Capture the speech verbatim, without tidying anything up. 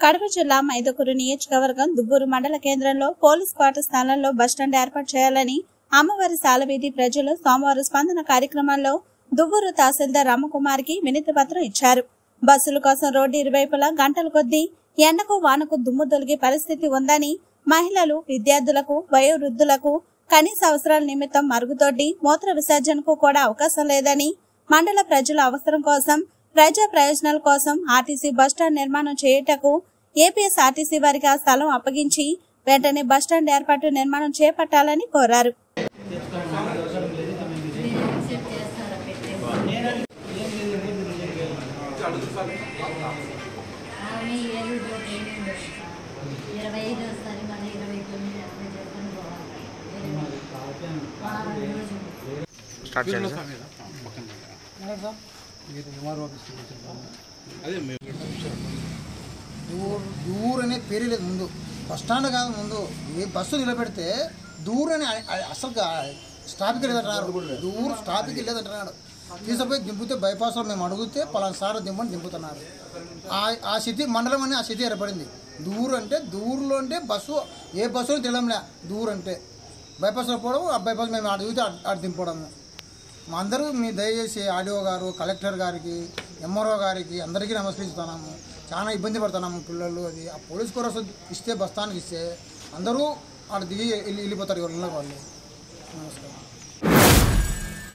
కడప జిల్లా మైదుకూరు నియోజకవర్గం దువ్వూరు మండల కేంద్రంలో పోలీస్ క్వార్టర్ స్థానంలో బస్టాండ్ ఏర్పాటు చేయాలని అమ్మవారి సాలవీధి ప్రజలు సోమవారం స్పందన కార్యక్రమంలో దువ్వూరు తహసీల్దార్ రామకుమార్ కి వినతి పత్రం ఇచ్చారు. బస్సుల కోసం రోడ్డు ఇరువైపులా గంటల కొద్దీ ఎండకు వానకు దుమ్ము తొలగే పరిస్థితి ఉందని, మహిళలు, విద్యార్థులకు, వయోవృద్ధులకు కనీస అవసరాల నిమిత్తం మరుగుదొడ్డి, మూత్ర విసర్జనకు కూడా అవకాశం లేదని, మండల ప్రజల అవసరం కోసం, ప్రజా ప్రయోజనాల కోసం ఆర్టీసీ బస్టాండ్ నిర్మాణం చేయుటకు ఏపీఎస్ఆర్టీసీ వారికి ఆ స్థలం అప్పగించి వెంటనే బస్టాండ్ ఏర్పాటు నిర్మాణం చేపట్టాలని కోరారు. దూర్ అనే పేరు లేదు, ముందు బస్ స్టాండ్ కాదు, ముందు ఏ బస్సు నిలబెడితే దూర్ అని అసలు స్టాప్కి వెళ్ళేదంటున్నారు. దూర్ స్టాప్కి వెళ్ళేదంటున్నాడు. తీసుకుపోయి దింపితే బైపాస్లో మేము అడిగితే పలానా సార్ దింపని దింపుతున్నారు. ఆ సిటీ మండలం అని ఆ సిటీ ఏర్పడింది. దూర్ అంటే దూర్లో అంటే బస్సు ఏ బస్సులో తెలియలే. దూర్ అంటే బైపాస్లో పోవడం, ఆ బైపాస్ మేము అడిగితే అటు దింపడము. మా అందరూ మీ దయచేసి ఆర్డీఓ గారు, కలెక్టర్ గారికి, ఎంఆర్ఓ గారికి అందరికీ నమస్కరిస్తున్నాము. చాలా ఇబ్బంది పడుతున్నాము పిల్లలు. అది ఆ పోలీస్ కోరస్ ఇస్తే బస్తానికి ఇస్తే అందరూ అక్కడ దిగి వెళ్ళిపోతారు ఎవరి వాళ్ళు. నమస్కారం.